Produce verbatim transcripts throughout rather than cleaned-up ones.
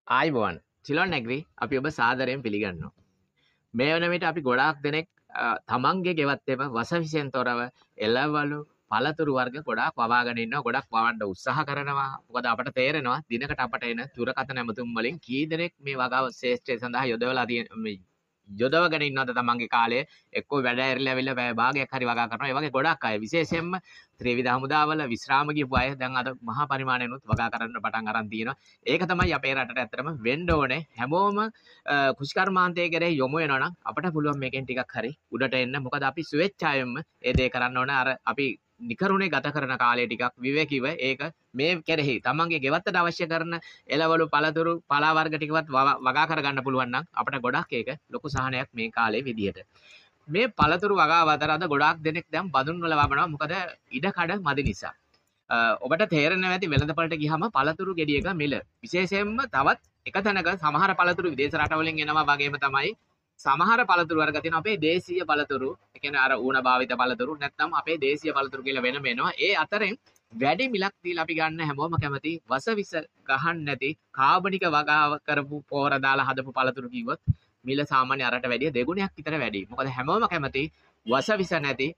ආයිබෝවන් සිලොන් නැග්‍රී අපි ඔබ සාදරයෙන් පිළිගන්නවා. මේ වන විට අපි ගොඩාක් දෙනෙක් තමන්ගේ ගෙවත් එම වස විෂයෙන් තොරව එළවලු පළතුරු වර්ග ගොඩාක් වවාගෙන ඉන්නවා. ගොඩක් වවන්න උත්සාහ කරනවා. මොකද අපට තේරෙනවා දිනකට අපට එන දුරකථන ඇමතුම් වලින් කී දෙනෙක් මේ වගාව ශ්‍රේෂ්ඨය සඳහා යොදවලා තියෙන යොදවගෙන ඉන්නවද තමන්ගේ කාලය එක්කෝ වැඩ ඇරිලා ඇවිල්ලා පැය භාගයක් හරි වගා කරනවා. ඒ වගේ ගොඩක් අය විශේෂයෙන්ම ත්‍රිවිධ හමුදාවල විශ්‍රාම ගිහපු අය දැන් අද මහා පරිමාණයෙන්ුත් වගා කරන්න පටන් අරන් තියෙනවා. ඒක තමයි අපේ රටට ඇත්තටම වෙන්න ඕනේ. හැමෝම කුෂිකර්මාන්තයේ කෙරෙහි යොමු වෙනවා නම් අපට පුළුවන් මේකෙන් ටිකක් හරි උඩට එන්න. මොකද අපි ස්වේච්ඡාවෙන්ම ඒ දේ කරන්න ඕනේ. අර අපි නිකරුණේ ගත කරන කාලය ටිකක් විවේකීව ඒක මේ කෙරෙහි තමන්ගේ ගෙවත්තට අවශ්‍ය කරන එළවලු පළතුරු පලා වර්ග ටිකවත් වගා කරගන්න පුළුවන් නම් අපට ගොඩක් ඒක ලොකු සහනයක් මේ කාලේ විදියට. මේ පළතුරු වගාව අතර අද ගොඩාක් දෙනෙක් දැන් බඳුන් වල වමනවා. මොකද ඉඩ කඩ මදි නිසා. ඔබට තේරෙනවා ඇති වෙළඳපළට ගියම පළතුරු ගෙඩියක මිල විශේෂයෙන්ම තවත් එක තැනක සමහර පළතුරු විදේශ රටවලින් එනවා වගේම තමයි සමහර පළතුරු වර්ග තියෙනවා අපේ දේශීය පළතුරු. ඒ කියන්නේ අර ඌණ භාවිත පළතුරු නැත්නම් අපේ දේශීය පළතුරු කියලා වෙනම එනවා. ඒ අතරින් වැඩි මිලක් දීලා අපි ගන්න හැමෝම කැමති වසවිස ගහන්න නැති කාබනික වගාව කරපු පොර දාලා හදපු පළතුරු කිව්වොත් මිල සාමාන්‍ය අරට වැඩිය දෙගුණයක් විතර වැඩි. මොකද හැමෝම කැමති වසවිස නැති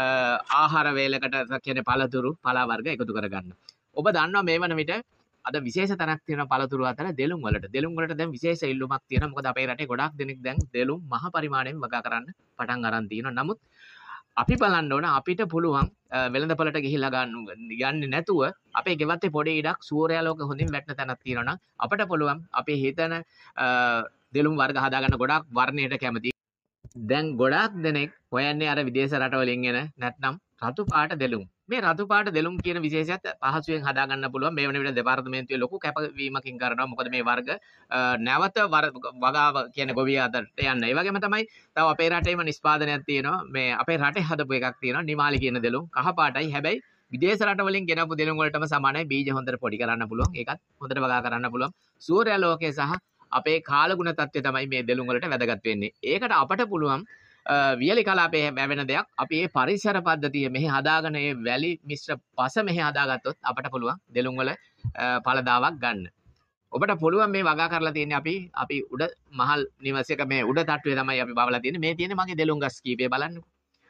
ආහාර වේලකට කියන්නේ පළතුරු පලා වර්ග එකතු කරගන්න. ඔබ දන්නවා මේ වන විට අද විශේෂ තැනක් තියෙන පළතුරු අතර දෙලුම් වලට. දෙලුම් වලට දැන් විශේෂ ඉල්ලුමක් තියෙනවා. මොකද අපේ රටේ ගොඩාක් දෙනෙක් දැන් දෙලුම් මහ පරිමාණයෙන් වගා කරන්න පටන් අරන් තියෙනවා. නමුත් අපි බලන්න ඕන අපිට පුළුවන් වෙළඳපළට ගිහිල්ලා ගන්න යන්නේ නැතුව අපේ ගෙවත්තේ පොඩි ඉඩක් සූර්යාලෝක හොඳින් වැටෙන තැනක් තියෙනවා නම් අපට පුළුවන් අපේ හිතන දෙලුම් වර්ග හදාගන්න. ගොඩාක් වර්ණයට කැමති. දැන් ගොඩාක් දෙනෙක් හොයන්නේ අර විදේශ රටවලින් එන නැත්නම් රතු පාට දෙලුම්. මේ රතු පාට දෙලුම් කියන විශේෂයත් පහසුවෙන් හදාගන්න පුළුවන්. මේ වෙන විට දෙපාර්තමේන්තුවේ ලොකු කැපවීමකින් කරනවා. මොකද මේ වර්ග නැවත වගාව කියන ගොවිය අතරට යන්න. ඒ වගේම තමයි තව අපේ රටේම නිෂ්පාදනයක් තියෙනවා. මේ අපේ රටේ හදපු එකක් තියෙනවා. නිමාලි කියන දෙලුම් කහ පාටයි. හැබැයි විදේශ රටවලින් ගෙනපු දෙලුම් වලටම සමානයි. බීජ හොඳට පොඩි කරන්න පුළුවන්. ඒකත් හොඳට වගා කරන්න පුළුවන්. සූර්යාලෝකයේ සහ අපේ කාලගුණ තත්ත්වය තමයි මේ දෙලුම් වලට වැදගත් වෙන්නේ. ඒකට අපට පුළුවන් වියලි කලාපයේ වැවෙන දෙයක් අපි මේ පරිසර පද්ධතිය මෙහි හදාගෙන මේ වැලි මිශ්‍ර පස මෙහි හදාගත්තොත් අපට පුළුවන් දෙලුම් වල පළදාවක් ගන්න. ඔබට පුළුවන් මේ වගා කරලා තියෙන්නේ අපි අපි උඩ මහල් නිවසේක මේ උඩ තට්ටුවේ තමයි අපි බවලා තියෙන්නේ. මේ තියෙන්නේ මගේ දෙලුම් ගස් කීපය බලන්නකෝ.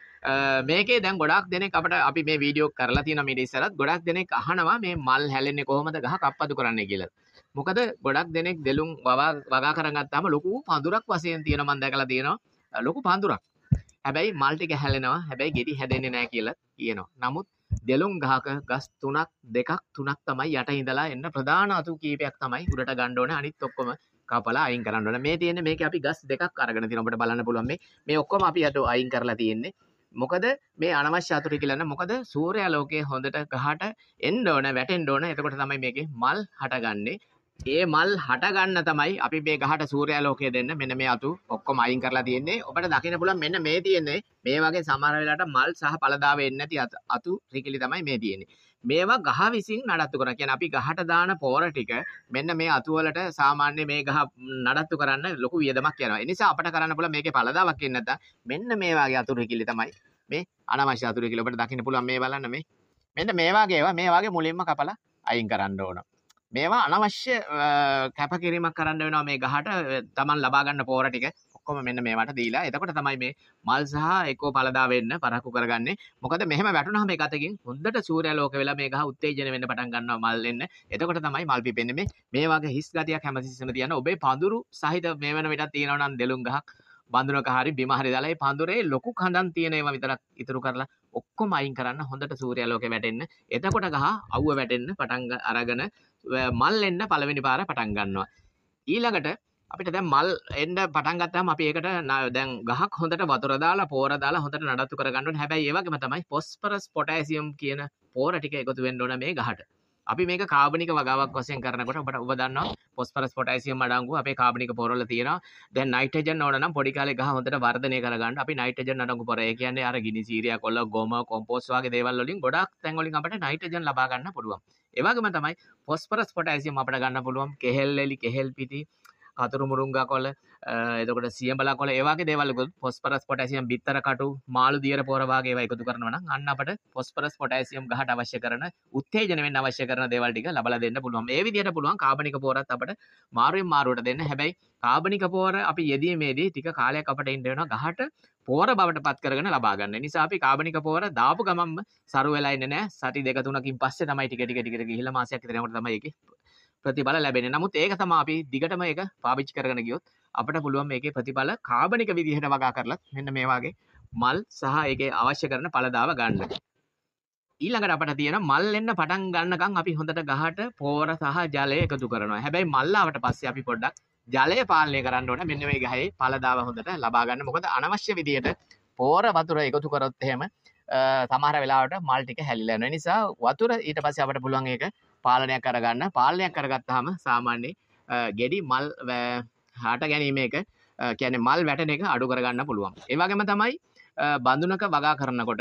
මේකේ දැන් ගොඩාක් දෙනෙක් අපිට අපි මේ වීඩියෝ කරලා තියෙනවා මීට ඉස්සරත් ගොඩාක් දෙනෙක් අහනවා මේ මල් හැලෙන්නේ කොහොමද ගහ කප්පදු කරන්නේ කියලා. මොකද ගොඩක් දෙනෙක් දෙලුම් වගා කරගත්තාම ලොකු පඳුරක් වශයෙන් තියෙන මම දැකලා තියෙනවා. ලොකු පඳුරක්. හැබැයි මල් ටික හැලෙනවා. හැබැයි ගෙඩි හැදෙන්නේ නැහැ කියලා කියනවා. නමුත් දෙලුම් ගහක ගස් තුනක් දෙකක් තුනක් තමයි යට ඉඳලා එන්න ප්‍රධාන අතු කීපයක් තමයි උඩට ගන්න ඕනේ. අනිත් ඔක්කොම කපලා අයින් කරන්න ඕනේ. මේ තියෙන්නේ මේකේ අපි ගස් දෙකක් අරගෙන තියෙනවා. ඔබට බලන්න පුළුවන් මේ මේ ඔක්කොම අපි අත අයින් කරලා තියෙන්නේ. මොකද මේ අනවශ්‍ය අතුරු කියලා නෑ. මොකද සූර්යාලෝකයේ හොඳට ගහට එන්න ඕන වැටෙන්න ඕන. එතකොට තමයි මේකේ මල් හටගන්නේ. ඒ මල් හට ගන්න තමයි අපි මේ ගහට සූර්යාලෝකය දෙන්න මෙන්න මේ අතු ඔක්කොම අයින් කරලා තියෙන්නේ. ඔබට දකින්න පුළුවන් මෙන්න මේ තියෙන්නේ මේ වගේ සමහර වෙලාවට මල් සහ පළදා වෙන්නේ නැති අතු රිකිලි තමයි මේ තියෙන්නේ. මේවා ගහ විසින් නඩත්තු කරනවා. කියන්නේ අපි ගහට දාන පොර ටික මෙන්න මේ අතු වලට සාමාන්‍ය මේ ගහ නඩත්තු කරන්න ලොකු වියදමක් යනවා. ඒ නිසා අපට කරන්න පුළුවන් මේකේ පළදාවක් එන්නේ නැත්නම් මෙන්න මේ වගේ අතු රිකිලි තමයි මේ අනවශ්‍ය අතු රිකිලි. ඔබට දකින්න පුළුවන් මේ බලන්න මේ මෙන්න මේ වගේ ඒවා මේ වගේ මුලින්ම කපලා අයින් කරන්න ඕන. මේවා අනවශ්‍ය කැපකිරීමක් කරන්න වෙනවා මේ ගහට. Taman ලබා ගන්න පොර ටික ඔක්කොම මෙන්න මේවට දීලා එතකොට තමයි මේ මල් සහ එක්කෝ පළදා වෙන්න පරක්කු කරගන්නේ. මොකද මෙහෙම වැටුනහම එක අතකින් හොඳට සූර්යාලෝක වෙලා මේ ගහ උත්තේජන වෙන්න පටන් ගන්නවා මල් එන්න. එතකොට තමයි මල් පිපෙන්නේ. මේ මේ වගේ හිස් ගතියක් හැමතිස්සෙම තියන ඔබේ පඳුරු සහිත මේ වෙන විටත් තියෙනවා නම් දෙලුම් ගහක් බඳුනක හරි බිම හරි දාලා ඒ පඳුරේ ලොකු කඳන් තියෙන ඒවා විතරක් ඉතුරු කරලා ඔක්කොම අයින් කරන්න හොඳට සූර්යාලෝකේ වැටෙන්න. එතකොට ගහ අවුව වැටෙන්න පටන් අරගෙන මල් එන්න පළවෙනි පාර පටන් ගන්නවා. ඊළඟට අපිට දැන් මල් එන්න පටන් ගත්තාම අපි ඒකට දැන් ගහක් හොඳට වතුර දාලා පොර දාලා හොඳට නඩත්තු කරගන්න ඕනේ. හැබැයි ඒ වගේම තමයි ෆොස්ෆරස් පොටෑසියම් කියන පොර ටික එකතු වෙන්න ඕන මේ ගහට. අපි මේක කාබනික වගාවක් වශයෙන් කරනකොට ඔබට ඔබ දන්නවා ෆොස්ෆරස් පොටෑසියම් අඩංගු අපේ කාබනික පොරවල තියෙනවා. දැන් නයිට්‍රජන් ඕන නම් පොඩි කාලේ ගහ හොඳට වර්ධනය කරගන්න අපි නයිට්‍රජන් අඩංගු පොර. ඒ කියන්නේ අර ගිනි සීරියා කොළ ගොම කොම්පෝස්ට් වගේ දේවල් වලින් ගොඩක් තැන් වලින් අපිට නයිට්‍රජන් ලබා ගන්න පුළුවන්. ඒ වගේම තමයි ෆොස්ෆරස් පොටෑසියම් අපිට ගන්න පුළුවන් කෙහෙල් එලි කෙහෙල් පිටි කතුරු මුරුංගා කොළ එතකොට සියඹලා කොළ ඒ වගේ දේවල් ෆොස්ෆරස් පොටෑසියම් බිත්තර කටු මාළු දියර පොර වගේ ඒවා එකතු කරනවා නම් අන්න අපට ෆොස්ෆරස් පොටෑසියම් ගහට අවශ්‍ය කරන උත්තේජන වෙන්න අවශ්‍ය කරන දේවල් ටික ලබලා දෙන්න පුළුවන්. මේ විදිහට පුළුවන් කාබනික පොරත් අපට මාරුවෙන් මාරුවට දෙන්න. හැබැයි කාබනික පොර අපි යෙදීමේදී ටික කාලයක් අපට ඉන්න වෙනවා ගහට පොර බවට පත් කරගෙන ලබා ගන්න. ඒ නිසා අපි කාබනික පොර දාපු ගමන්ම සරු වෙලා ඉන්නේ නැහැ. සති දෙක තුනකින් පස්සේ තමයි ටික ටික ටික ගිහිල්ලා මාසයක් විතර යනකොට තමයි ඒකේ ප්‍රතිඵල ලැබෙන්නේ. නමුත් ඒක තමයි අපි දිගටම ඒක පාවිච්චි කරගෙන ගියොත් අපිට පුළුවන් මේකේ ප්‍රතිඵල කාබනික විදිහට වගා කරලා මෙන්න මේ වගේ මල් සහ ඒකේ අවශ්‍ය කරන ඵලදාව ගන්න. ඊළඟට අපිට තියෙන මල් එන්න පටන් ගන්නකම් අපි හොඳට ගහට පොර සහ ජලය එකතු කරනවා. හැබැයි මල් ආවට පස්සේ අපි පොඩ්ඩක් ජලය පාලනය කරන්න ඕන. මෙන්න මේ ගහේ ඵලදාව හොඳට ලබා ගන්න. මොකද අනවශ්‍ය විදිහට පොර වතුර එකතු කරොත් එහෙම සමහර වෙලාවට මල් ටික හැලිලා යනවා. ඒ නිසා වතුර ඊට පස්සේ අපිට පුළුවන් ඒක පාලනයක් කරගන්න. පාලනයක් කරගත්තාම සාමාන්‍ය ගෙඩි මල් හාට ගැනීම එක කියන්නේ මල් වැටෙන එක අඩු කරගන්න පුළුවන්. ඒ වගේම තමයි බඳුනක වගා කරනකොට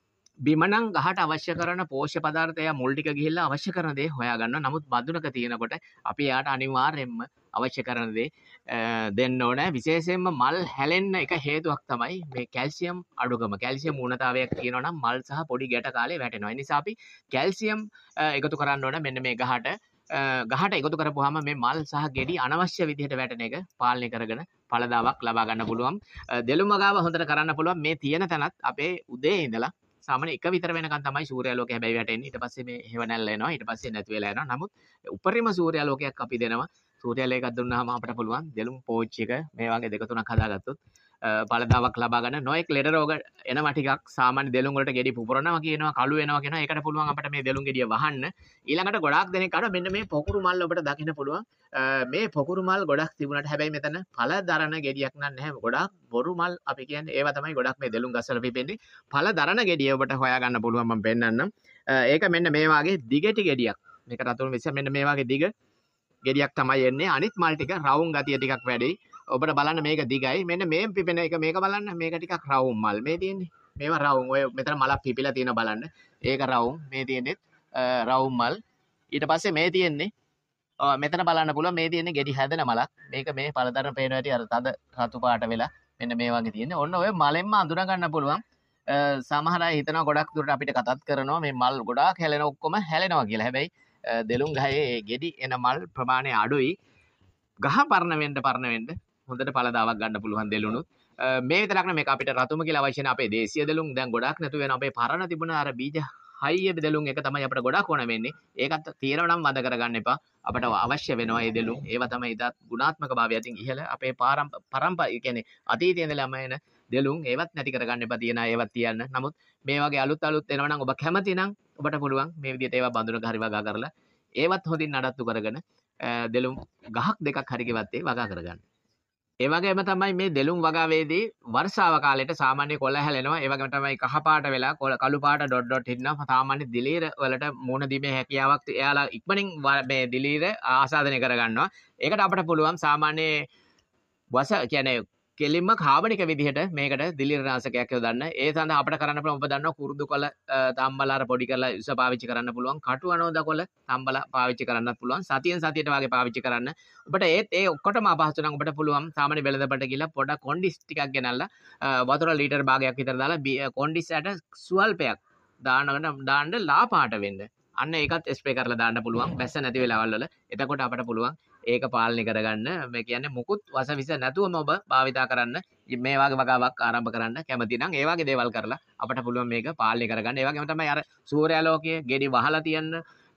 බිමනම් ගහට අවශ්‍ය කරන පෝෂ්‍ය පදාර්ථය මුල් ටික ගිහිල්ලා අවශ්‍ය කරන දේ හොයාගන්න. නමුත් බඳුනක තියෙනකොට අපි යාට අනිවාර්යයෙන්ම අවශ්‍ය කරන දේ දෙන්න ඕන. විශේෂයෙන්ම මල් හැලෙන්න එක හේතුවක් තමයි මේ කැල්සියම් අඩුකම. කැල්සියම් ඌනතාවයක් තියෙනවා නම් මල් සහ පොඩි ගැට කාලේ වැටෙනවා. ඒ නිසා අපි කැල්සියම් එකතු කරන්න ඕන මෙන්න මේ ගහට. ගහට එකතු කරපුවාම මේ මල් සහ ගෙඩි අනවශ්‍ය විදිහට වැටෙන එක පාලනය කරගෙන ඵලදාවක් ලබා ගන්න පුළුවන්. දෙලුම ගාව හොඳට කරන්න පුළුවන්. මේ තියෙන තැනත් අපේ උදේ ඉඳලා සාමාන්‍ය එක විතර වෙනකන් තමයි සූර්යාලෝකය හැබැයි වැටෙන්නේ. ඊට පස්සේ මේ හේව නැල්ල එනවා. ඊට පස්සේ නැති වෙලා යනවා. නමුත් උපරිම සූර්යාලෝකයක් අපි දෙනවා. සූර්යාලෝකයක් දුන්නාම අපිට පුළුවන් දෙලුම් පෝච්චි එක මේ වගේ දෙක තුනක් හදාගත්තොත් ඵලදාවක් ලබා ගන්න. නොඑක් ලෙඩ රෝග එනවා ටිකක්. සාමාන්‍ය දෙලුම් වලට ගෙඩි පුපුරනවා කියනවා, කළු වෙනවා කියනවා. ඒකට පුළුවන් අපිට මේ දෙලුම් ගෙඩිය වහන්න. ඊළඟට ගොඩාක් දෙනෙක් අර මෙන්න මේ පොකුරු මල් ඔබට දකින්න පුළුවන්. මේ පොකුරු මල් ගොඩක් තිබුණාට හැබැයි මෙතන ඵල දරන ගෙඩියක් නැහැ. ගොඩාක් බොරු මල් අපි කියන්නේ ඒවා තමයි ගොඩක් මේ දෙලුම් ගස්වල පිපෙන්නේ. ඵල දරන ගෙඩිය ඔබට හොයා ගන්න පුළුවන් මම පෙන්නන්නම්. ඒක මෙන්න මේ වගේ දිගටි ගෙඩියක්. මේක රතුරු මෙච්චර මෙන්න මේ වගේ දිග ගෙඩියක් තමයි එන්නේ. අනිත් මල් ටික රවුම් ගතිය ටිකක් වැඩි. ඔබට බලන්න මේක දිගයි. මෙන්න මේ පිපෙන එක මේක බලන්න. මේක ටිකක් රවුම් මල් මේ තියෙන්නේ. මේවා රවුම්. ඔය මෙතන මලක් පිපිලා තියෙන බලන්න. ඒක රවුම්. මේ තියෙන්නේ රවුම් මල්. ඊට පස්සේ මේ තියෙන්නේ මෙතන බලන්න පුළුවන් මේ තියෙන්නේ ගෙඩි හැදෙන මලක්. මේක මේ පළදරන පේන හැටි අර තද රතු පාට වෙලා මෙන්න මේ වගේ තියෙන්නේ. ඔන්න ඔය මලෙන්ම අඳුන ගන්න පුළුවන්. සමහර අය හිතනවා ගොඩක් දුරට අපිට කතාත් කරනවා මේ මල් ගොඩාක් හැලෙන ඔක්කොම හැලෙනවා කියලා. හැබැයි දෙලුම් ගහේ ගෙඩි එන මල් ප්‍රමාණය අඩුයි. ගහ පරණ වෙන්න පරණ වෙන්න හොඳට ඵලදාවක් ගන්න පුළුවන් දෙලුණුත්. මේ විතරක් නෙමෙයි මේක අපිට රතුම කියලා අවශ්‍ය නැහැ. අපේ දේශීය දෙලුම් දැන් ගොඩාක් නැතු වෙන අපේ පරණ තිබුණ අර බීජ හයිය දෙලුම් එක තමයි අපිට ගොඩාක් ඕන වෙන්නේ. ඒකත් තියෙනවා නම් වද කරගන්න එපා. අපිට අවශ්‍ය වෙනවා මේ දෙලුම්. ඒවා තමයි ඉතත් ගුණාත්මක භාවය අතින් ඉහළ අපේ පරම්පරා කියන්නේ අතීතයේ ඉඳලාම එන දෙලුම් ඒවත් නැති කරගන්න එපා. තියෙන ඒවත් තියන්න. නමුත් මේ වගේ අලුත් අලුත් එනවා නම් ඔබ කැමති නම් ඔබට පුළුවන් මේ විදිහට ඒවා බඳුනක හරි වගා කරලා ඒවත් හොඳින් නඩත්තු කරගෙන දෙලුම් ගහක් දෙකක් හරි ගෙවත් ඒ වගා කරගන්න. ඒ වගේම තමයි මේ දෙලුම් වගාවේදී වර්ෂාව කාලේට සාමාන්‍ය කොළ හැලෙනවා. ඒ වගේම තමයි කහ පාට වෙලා කළු පාට ඩොට් ඩොට් හිටිනවා. සාමාන්‍ය දිලීර වලට මුණ දීමේ හැකියාවක් එයාලා ඉක්මනින් මේ දිලීර ආසාදනය කරගන්නවා. ඒකට අපිට පුළුවන් සාමාන්‍ය වස කියන්නේ කෙලින්ම කාබනික විදිහට මේකට දිලීරනාශකයක් යොදන්න. ඒ සඳහා අපිට කරන්න පුළුවන් ඔබ දන්නවා කුරුදු කොළ තම්බලා අර පොඩි කරලා ඉස පාවිච්චි කරන්න පුළුවන්. කටු අනෝදා කොළ තම්බලා පාවිච්චි කරන්නත් පුළුවන්. සතියෙන් සතියට වගේ පාවිච්චි කරන්න. ඔබට ඒත් ඒ ඔක්කොටම අපහසු නම් ඔබට පුළුවන් සාමාන්‍ය වෙළඳපොළට ගිහලා පොඩක් කොන්ඩිස් ටිකක් ගෙනල්ලා වතුර ලීටර් භාගයක් විතර දාලා කොන්ඩිස් ඇට සුවල්පයක් දානකට දාන්න ලා පාට වෙන්න. අන්න ඒකත් ස්ප්‍රේ කරලා දාන්න පුළුවන්. බැස්ස නැති වෙලාවල් වල. එතකොට අපිට පුළුවන් ඒක පාලනය කරගන්න. මේ කියන්නේ මුකුත් වසවිස නැතුවම ඔබ භාවිතා කරන්න. මේ වගේ වගාවක් ආරම්භ කරන්න කැමති නම් ඒ වගේ දේවල් කරලා අපිට පුළුවන් මේක පාලනය කරගන්න. ඒ වගේම තමයි අර සූර්යාලෝකයේ ගෙඩි වහලා තියන්න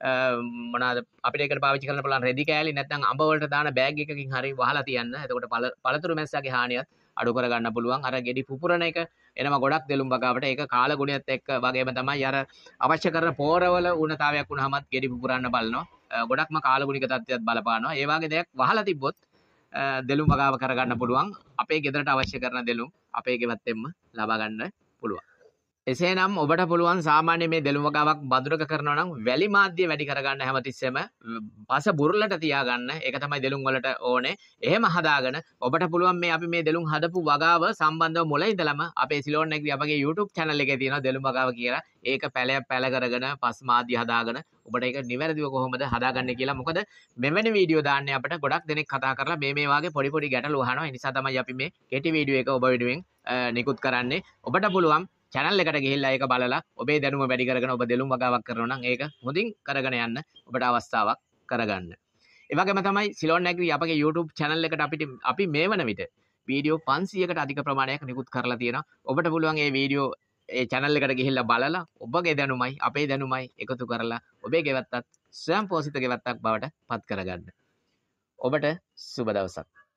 මොනවාද අපිට ඒකට පාවිච්චි කරන්න පුළුවන් රෙදි කෑලි නැත්නම් අඹ වලට දාන බෑග් එකකින් හරි වහලා තියන්න. එතකොට පළතුරු මැස්සගේ හානියත් අඩු කරගන්න පුළුවන්. අර ගෙඩි පුපුරන එක එනවා ගොඩක් දෙලුම් වගාවට. ඒක කාල ගුණයත් එක්ක වගේම තමයි අර අවශ්‍ය කරන පෝරවල උණතාවයක් වුණාමත් ගෙඩි පුපුරන්න බලනවා. ගොඩක්ම කාලගුණික තත්ත්වයක් බලපානවා. ඒ වගේ දෙයක් වහලා තිබ්බොත් දෙලුම් වගාව කරගන්න පුළුවන්. අපේ ගෙදරට අවශ්‍ය කරන දෙලුම් අපේ ගෙවත්තෙන්ම ලබා ගන්න පුළුවන්. එසේනම් ඔබට පුළුවන් සාමාන්‍ය මේ දෙලුම් වගාවක් බඳුනක කරනවා නම් වැලි මාධ්‍ය වැඩි කරගන්න හැමතිස්සෙම පස බුරුලට තියාගන්න. ඒක තමයි දෙලුම් වලට ඕනේ. එහෙම හදාගෙන ඔබට පුළුවන් මේ අපි මේ දෙලුම් හදපු වගාව සම්බන්ධව මුල ඉඳලම අපේ සිලෝන් නැග්‍රී අපගේ YouTube channel එකේ තියෙනවා දෙලුම් වගාව කියලා. ඒක පැලයක් පැල කරගෙන පස් මාධ්‍ය හදාගෙන ඔබට ඒක නිවැරදිව කොහොමද හදාගන්නේ කියලා. මොකද මෙවැනි වීඩියෝ දාන්නේ අපිට ගොඩක් දෙනෙක් කතා කරලා මේ මේ වාගේ පොඩි පොඩි ගැටලු අහනවා. ඒ නිසා තමයි අපි මේ කෙටි වීඩියෝ එක ඔබ වෙනුවෙන් නිකුත් කරන්නේ. ඔබට පුළුවන් channel එකට ගිහිල්ලා ඒක බලලා ඔබේ දැනුම වැඩි කරගෙන ඔබ දෙලුම් වගාවක් කරනවා නම් ඒක හොඳින් කරගෙන යන්න ඔබට අවස්ථාවක් කරගන්න. ඒ වගේම තමයි සිලෝන් නැග්‍රී අපගේ YouTube channel එකට අපිට අපි මේ වන විට වීඩියෝ පන්සීයකට අධික ප්‍රමාණයක් නිකුත් කරලා තියෙනවා. ඔබට පුළුවන් මේ වීඩියෝ ඒ channel එකට ගිහිල්ලා බලලා ඔබගේ දැනුමයි අපේ දැනුමයි එකතු කරලා ඔබේ ගෙවත්තත් ස්වයං පෝෂිත ගෙවත්තක් බවට පත් කරගන්න. ඔබට සුබ දවසක්.